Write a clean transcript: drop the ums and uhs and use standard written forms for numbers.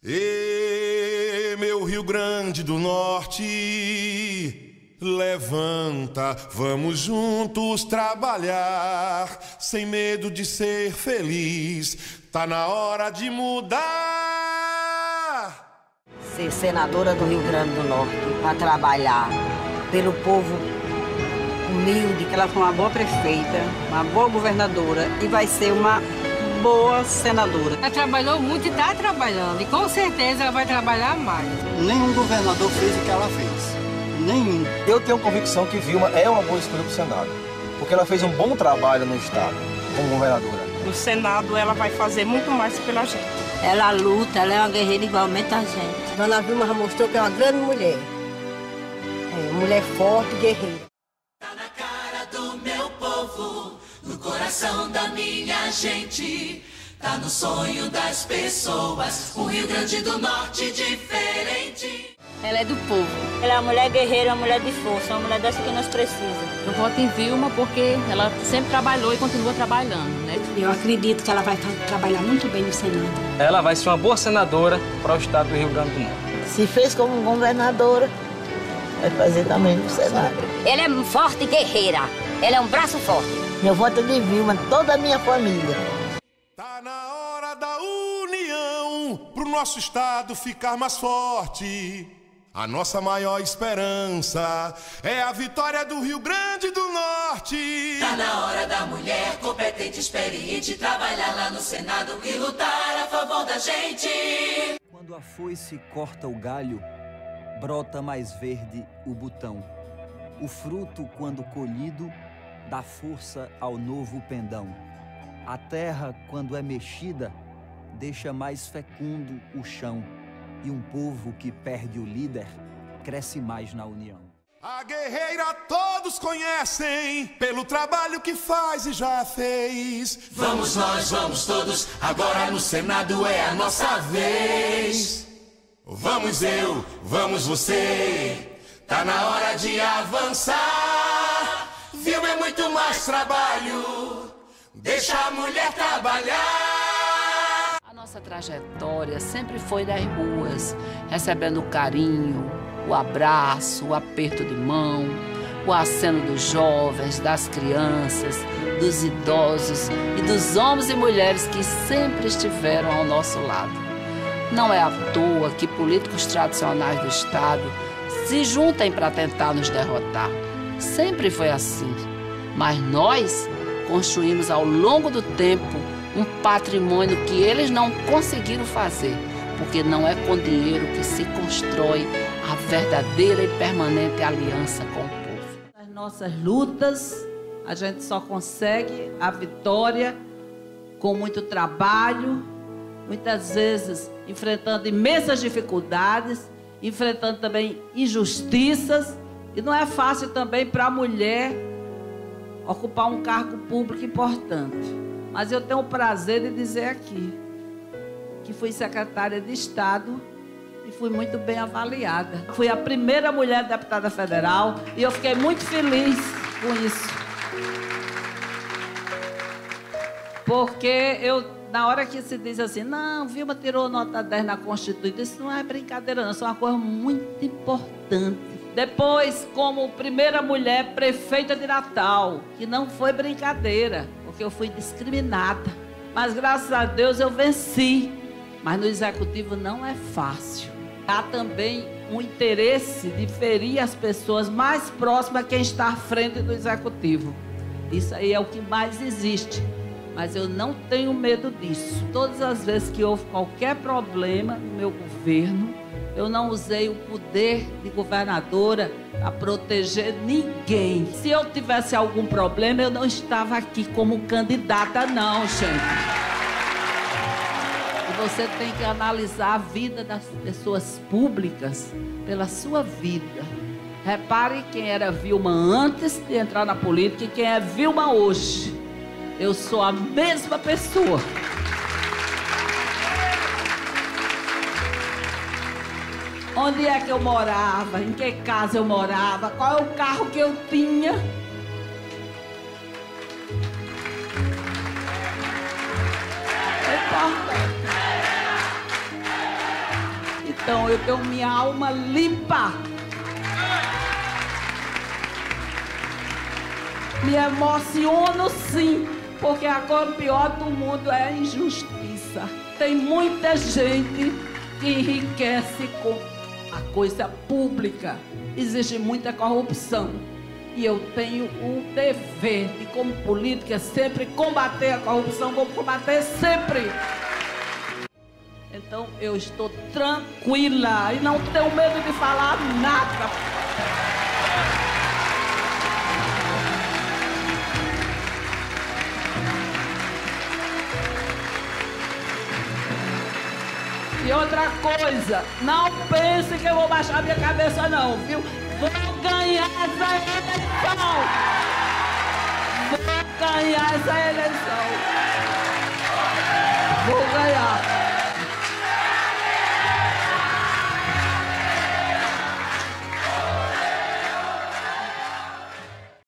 E meu Rio Grande do Norte, levanta, vamos juntos trabalhar, sem medo de ser feliz, tá na hora de mudar. Ser senadora do Rio Grande do Norte, para trabalhar pelo povo humilde, que ela foi uma boa prefeita, uma boa governadora e vai ser uma boa senadora. Ela trabalhou muito e está trabalhando, e com certeza ela vai trabalhar mais. Nenhum governador fez o que ela fez. Nenhum. Eu tenho convicção que Vilma é uma boa escolha para o Senado, porque ela fez um bom trabalho no Estado como governadora. No Senado ela vai fazer muito mais pela gente. Ela luta, ela é uma guerreira igualmente a gente. Dona Vilma já mostrou que é uma grande mulher. Mulher forte, guerreira. Tá na cara do meu povo, no coração da minha gente. Tá no sonho das pessoas, um Rio Grande do Norte diferente. Ela é do povo. Ela é uma mulher guerreira, uma mulher de força, uma mulher dessa que nós precisamos. Eu voto em Vilma porque ela sempre trabalhou e continua trabalhando, né? Eu acredito que ela vai trabalhar muito bem no Senado. Ela vai ser uma boa senadora para o Estado do Rio Grande do Norte. Se fez como governadora, vai fazer também no Senado. Ela é forte e guerreira. Ela é um braço forte. Eu voto de Vilma, toda a minha família. Tá na hora da união, pro nosso Estado ficar mais forte. A nossa maior esperança é a vitória do Rio Grande do Norte. Tá na hora da mulher competente, experiente, trabalhar lá no Senado e lutar a favor da gente. Quando a foice corta o galho, brota mais verde o botão. O fruto, quando colhido, dá força ao novo pendão. A terra, quando é mexida, deixa mais fecundo o chão. E um povo que perde o líder, cresce mais na união. A guerreira todos conhecem, pelo trabalho que faz e já fez. Vamos nós, vamos todos, agora no Senado é a nossa vez. Vamos eu, vamos você, tá na hora de avançar. Vilma é muito mais trabalho, deixa a mulher trabalhar. Nossa trajetória sempre foi das ruas, recebendo o carinho, o abraço, o aperto de mão, o aceno dos jovens, das crianças, dos idosos e dos homens e mulheres que sempre estiveram ao nosso lado. Não é à toa que políticos tradicionais do Estado se juntem para tentar nos derrotar. Sempre foi assim, mas nós construímos ao longo do tempo um patrimônio que eles não conseguiram fazer, porque não é com dinheiro que se constrói a verdadeira e permanente aliança com o povo. Nas nossas lutas, a gente só consegue a vitória com muito trabalho, muitas vezes enfrentando imensas dificuldades, enfrentando também injustiças, e não é fácil também para a mulher ocupar um cargo público importante. Mas eu tenho o prazer de dizer aqui que fui secretária de Estado e fui muito bem avaliada. Fui a primeira mulher deputada federal e eu fiquei muito feliz com isso. Porque na hora que se diz assim, não, Vilma tirou nota 10 na Constituição, isso não é brincadeira não, isso é uma coisa muito importante. Depois, como primeira mulher prefeita de Natal, que não foi brincadeira, porque eu fui discriminada. Mas graças a Deus eu venci. Mas no executivo não é fácil. Há também um interesse de ferir as pessoas mais próximas a quem está à frente do executivo. Isso aí é o que mais existe. Mas eu não tenho medo disso. Todas as vezes que houve qualquer problema no meu governo, eu não usei o poder de governadora para proteger ninguém. Se eu tivesse algum problema, eu não estava aqui como candidata, não, gente. E você tem que analisar a vida das pessoas públicas pela sua vida. Repare quem era Vilma antes de entrar na política e quem é Vilma hoje. Eu sou a mesma pessoa. Onde é que eu morava? Em que casa eu morava? Qual é o carro que eu tinha? Não importa. Então eu tenho minha alma limpa. Me emociono sim, porque agora o pior do mundo é a injustiça. Tem muita gente que enriquece com a coisa pública. Existe muita corrupção. E eu tenho o dever de, como política, sempre combater a corrupção, vou combater sempre. Então eu estou tranquila e não tenho medo de falar nada. E outra coisa, não pense que eu vou baixar minha cabeça não, viu? Vou ganhar essa eleição! Vou ganhar essa eleição!